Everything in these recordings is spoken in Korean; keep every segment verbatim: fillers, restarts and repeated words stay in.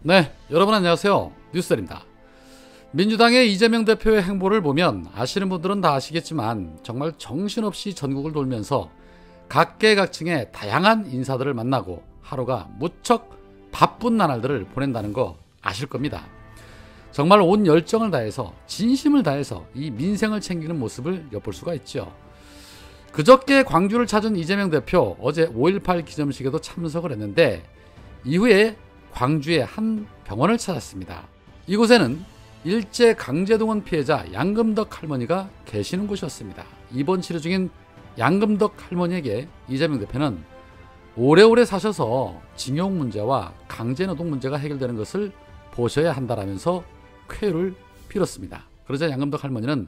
네, 여러분 안녕하세요. 뉴스델입니다. 민주당의 이재명 대표의 행보를 보면 아시는 분들은 다 아시겠지만 정말 정신없이 전국을 돌면서 각계각층의 다양한 인사들을 만나고 하루가 무척 바쁜 나날들을 보낸다는 거 아실 겁니다. 정말 온 열정을 다해서 진심을 다해서 이 민생을 챙기는 모습을 엿볼 수가 있죠. 그저께 광주를 찾은 이재명 대표, 어제 오일팔 기념식에도 참석을 했는데 이후에 광주의 한 병원을 찾았습니다. 이곳에는 일제 강제동원 피해자 양금덕 할머니가 계시는 곳이었습니다. 입원 치료 중인 양금덕 할머니에게 이재명 대표는 오래오래 사셔서 징용 문제와 강제노동 문제가 해결되는 것을 보셔야 한다라면서 쾌유를 빌었습니다. 그러자 양금덕 할머니는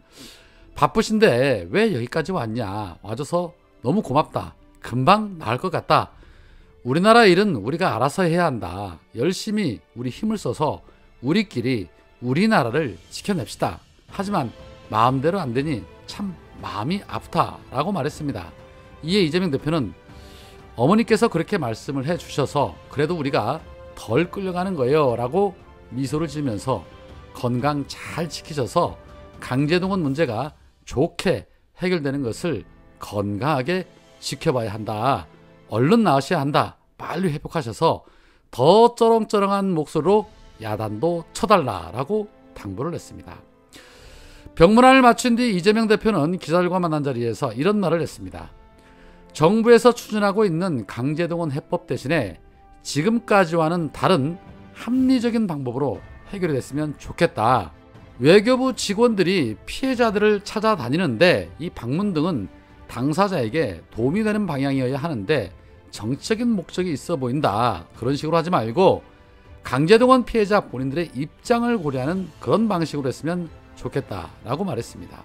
바쁘신데 왜 여기까지 왔냐, 와줘서 너무 고맙다, 금방 나을 것 같다, 우리나라 일은 우리가 알아서 해야 한다, 열심히 우리 힘을 써서 우리끼리 우리나라를 지켜냅시다, 하지만 마음대로 안 되니 참 마음이 아프다라고 말했습니다. 이에 이재명 대표는 어머니께서 그렇게 말씀을 해주셔서 그래도 우리가 덜 끌려가는 거예요 라고 미소를 지으면서 건강 잘 지키셔서 강제동원 문제가 좋게 해결되는 것을 건강하게 지켜봐야 한다, 얼른 나으셔야 한다, 빨리 회복하셔서 더 쩌렁쩌렁한 목소리로 야단도 쳐달라라고 당부를 했습니다. 병문안을 마친 뒤 이재명 대표는 기자들과 만난 자리에서 이런 말을 했습니다. 정부에서 추진하고 있는 강제동원 해법 대신에 지금까지와는 다른 합리적인 방법으로 해결이 됐으면 좋겠다. 외교부 직원들이 피해자들을 찾아다니는데 이 방문 등은 당사자에게 도움이 되는 방향이어야 하는데 정치적인 목적이 있어 보인다. 그런 식으로 하지 말고 강제동원 피해자 본인들의 입장을 고려하는 그런 방식으로 했으면 좋겠다라고 말했습니다.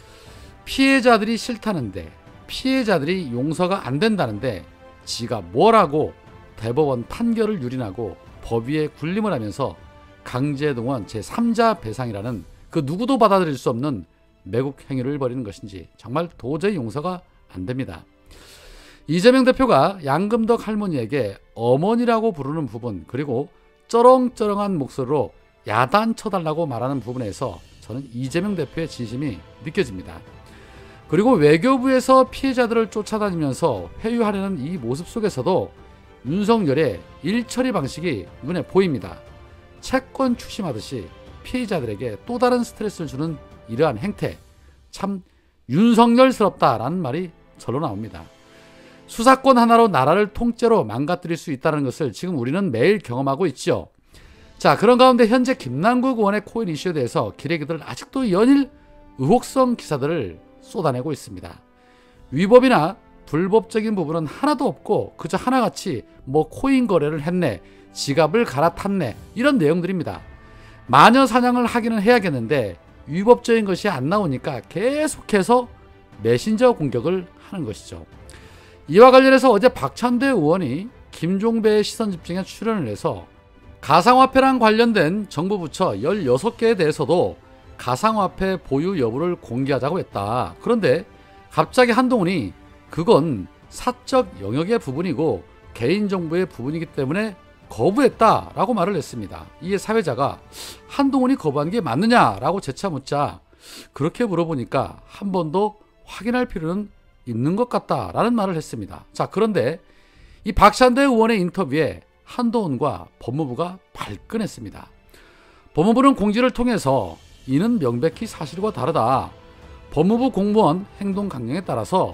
피해자들이 싫다는데, 피해자들이 용서가 안 된다는데 지가 뭐라고 대법원 판결을 유린하고 법 위에 군림을 하면서 강제동원 제삼자 배상이라는 그 누구도 받아들일 수 없는 매국 행위를 벌이는 것인지 정말 도저히 용서가 안 됩니다. 이재명 대표가 양금덕 할머니에게 어머니라고 부르는 부분, 그리고 쩌렁쩌렁한 목소리로 야단 쳐달라고 말하는 부분에서 저는 이재명 대표의 진심이 느껴집니다. 그리고 외교부에서 피해자들을 쫓아다니면서 회유하려는 이 모습 속에서도 윤석열의 일처리 방식이 눈에 보입니다. 채권 추심하듯이 피해자들에게 또 다른 스트레스를 주는 이러한 행태, 참 윤석열스럽다라는 말이 절로 나옵니다. 수사권 하나로 나라를 통째로 망가뜨릴 수 있다는 것을 지금 우리는 매일 경험하고 있죠. 자, 그런 가운데 현재 김남국 의원의 코인 이슈에 대해서 기레기들 아직도 연일 의혹성 기사들을 쏟아내고 있습니다. 위법이나 불법적인 부분은 하나도 없고 그저 하나같이 뭐 코인 거래를 했네, 지갑을 갈아탔네, 이런 내용들입니다. 마녀 사냥을 하기는 해야겠는데 위법적인 것이 안 나오니까 계속해서 메신저 공격을 하는 것이죠. 이와 관련해서 어제 박찬대 의원이 김종배의 시선집중에 출연을 해서 가상화폐랑 관련된 정부 부처 열여섯 개에 대해서도 가상화폐 보유 여부를 공개하자고 했다. 그런데 갑자기 한동훈이 그건 사적 영역의 부분이고 개인정보의 부분이기 때문에 거부했다라고 말을 했습니다. 이에 사회자가 한동훈이 거부한 게 맞느냐라고 재차 묻자 그렇게 물어보니까 한 번 더 확인할 필요는 있는 것 같다라는 말을 했습니다. 자, 그런데 이 박찬대 의원의 인터뷰에 한동훈과 법무부가 발끈했습니다. 법무부는 공지를 통해서 이는 명백히 사실과 다르다. 법무부 공무원 행동 강령에 따라서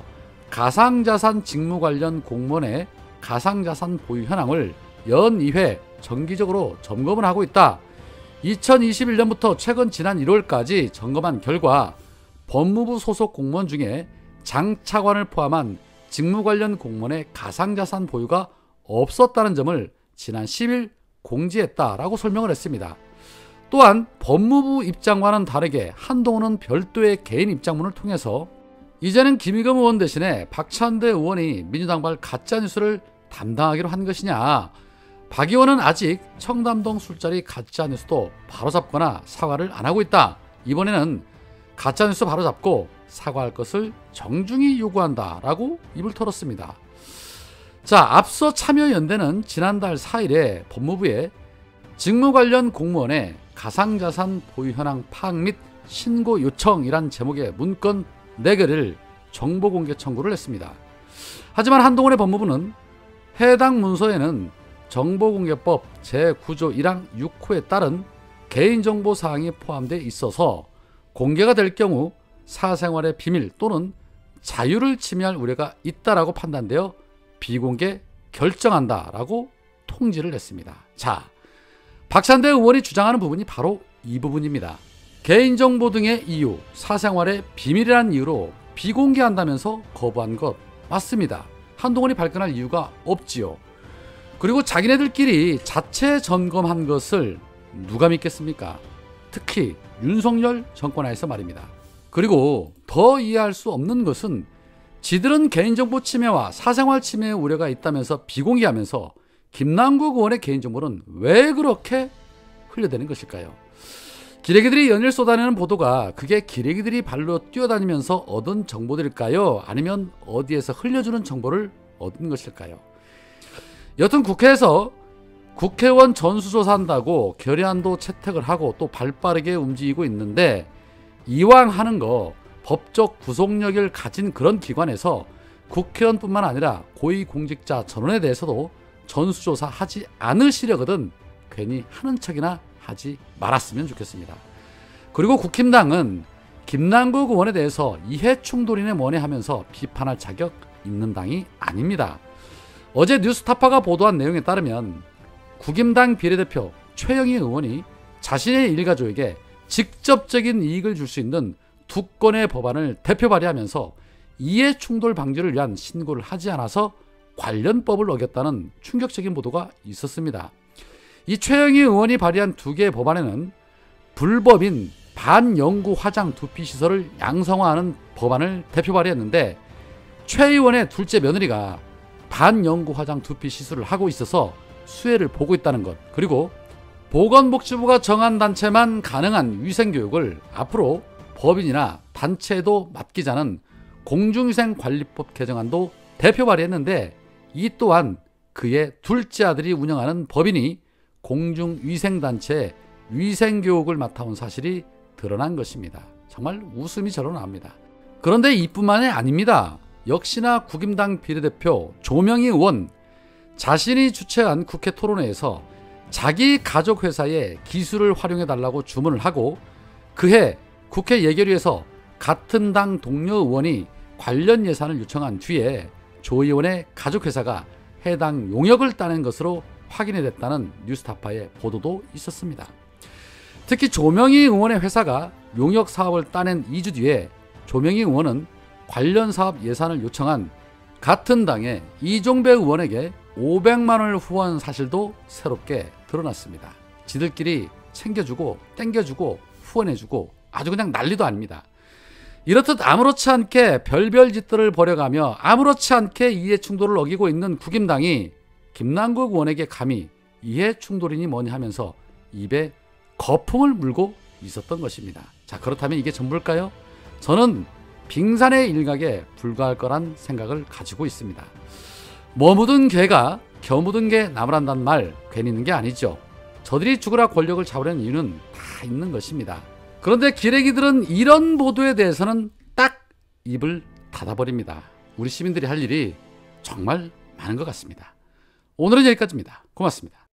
가상자산 직무 관련 공무원의 가상자산 보유 현황을 연 이 회 정기적으로 점검을 하고 있다. 이천이십일 년부터 최근 지난 일월까지 점검한 결과 법무부 소속 공무원 중에 장차관을 포함한 직무 관련 공무원의 가상자산 보유가 없었다는 점을 지난 십 일 공지했다라고 설명을 했습니다. 또한 법무부 입장과는 다르게 한동훈은 별도의 개인 입장문을 통해서 이제는 김의겸 의원 대신에 박찬대 의원이 민주당발 가짜뉴스를 담당하기로 한 것이냐, 박 의원은 아직 청담동 술자리 가짜뉴스도 바로잡거나 사과를 안 하고 있다. 이번에는 가짜뉴스 바로잡고 사과할 것을 정중히 요구한다라고 입을 털었습니다. 자, 앞서 참여연대는 지난달 사 일에 법무부에 직무 관련 공무원의 가상자산 보유 현황 파악 및 신고 요청이란 제목의 문건 네 개를 정보공개 청구를 했습니다. 하지만 한동훈의 법무부는 해당 문서에는 정보공개법 제구 조 일 항 육 호에 따른 개인정보 사항이 포함되어 있어서 공개가 될 경우 사생활의 비밀 또는 자유를 침해할 우려가 있다라고 판단되어 비공개 결정한다라고 통지를 했습니다. 자, 박찬대 의원이 주장하는 부분이 바로 이 부분입니다. 개인정보 등의 이유, 사생활의 비밀이라는 이유로 비공개한다면서 거부한 것 맞습니다. 한동훈이 발끈할 이유가 없지요. 그리고 자기네들끼리 자체 점검한 것을 누가 믿겠습니까? 특히 윤석열 정권 하에서 말입니다. 그리고 더 이해할 수 없는 것은 지들은 개인정보 침해와 사생활 침해의 우려가 있다면서 비공개하면서 김남국 의원의 개인정보는 왜 그렇게 흘려대는 것일까요? 기레기들이 연일 쏟아내는 보도가 그게 기레기들이 발로 뛰어다니면서 얻은 정보들일까요? 아니면 어디에서 흘려주는 정보를 얻은 것일까요? 여튼 국회에서 국회의원 전수조사한다고 결의안도 채택을 하고 또 발빠르게 움직이고 있는데 이왕 하는 거 법적 구속력을 가진 그런 기관에서 국회의원뿐만 아니라 고위공직자 전원에 대해서도 전수조사하지 않으시려거든 괜히 하는 척이나 하지 말았으면 좋겠습니다. 그리고 국힘당은 김남국 의원에 대해서 이해충돌이네 뭐네 하면서 비판할 자격 있는 당이 아닙니다. 어제 뉴스타파가 보도한 내용에 따르면 국힘당 비례대표 최영희 의원이 자신의 일가족에게 직접적인 이익을 줄 수 있는 두 건의 법안을 대표 발의하면서 이해충돌 방지를 위한 신고를 하지 않아서 관련 법을 어겼다는 충격적인 보도가 있었습니다. 이 최영희 의원이 발의한 두 개의 법안에는 불법인 반영구 화장 두피시설을 양성화하는 법안을 대표 발의했는데 최 의원의 둘째 며느리가 반영구 화장 두피 시술을 하고 있어서 수혜를 보고 있다는 것, 그리고 보건복지부가 정한 단체만 가능한 위생교육을 앞으로 법인이나 단체에도 맡기자는 공중위생관리법 개정안도 대표 발의했는데 이 또한 그의 둘째 아들이 운영하는 법인이 공중위생단체의 위생교육을 맡아온 사실이 드러난 것입니다. 정말 웃음이 절로 나옵니다. 그런데 이뿐만이 아닙니다. 역시나 국힘당 비례대표 조명희 의원 자신이 주최한 국회 토론회에서 자기 가족 회사의 기술을 활용해달라고 주문을 하고 그해 국회 예결위에서 같은 당 동료 의원이 관련 예산을 요청한 뒤에 조 의원의 가족 회사가 해당 용역을 따낸 것으로 확인이 됐다는 뉴스타파의 보도도 있었습니다. 특히 조명희 의원의 회사가 용역 사업을 따낸 이 주 뒤에 조명희 의원은 관련 사업 예산을 요청한 같은 당의 이종배 의원에게 오백만 원을 후원 사실도 새롭게 드러났습니다. 지들끼리 챙겨주고 땡겨주고 후원해주고 아주 그냥 난리도 아닙니다. 이렇듯 아무렇지 않게 별별 짓들을 벌여가며 아무렇지 않게 이해충돌을 어기고 있는 국힘당이 김남국 의원에게 감히 이해충돌이니 뭐니 하면서 입에 거품을 물고 있었던 것입니다. 자, 그렇다면 이게 전부일까요? 저는 빙산의 일각에 불과할 거란 생각을 가지고 있습니다. 뭐 묻은 개가 겨 묻은 개 나무란단 말 괜히 있는 게 아니죠. 저들이 죽으라 권력을 잡으려는 이유는 다 있는 것입니다. 그런데 기레기들은 이런 보도에 대해서는 딱 입을 닫아버립니다. 우리 시민들이 할 일이 정말 많은 것 같습니다. 오늘은 여기까지입니다. 고맙습니다.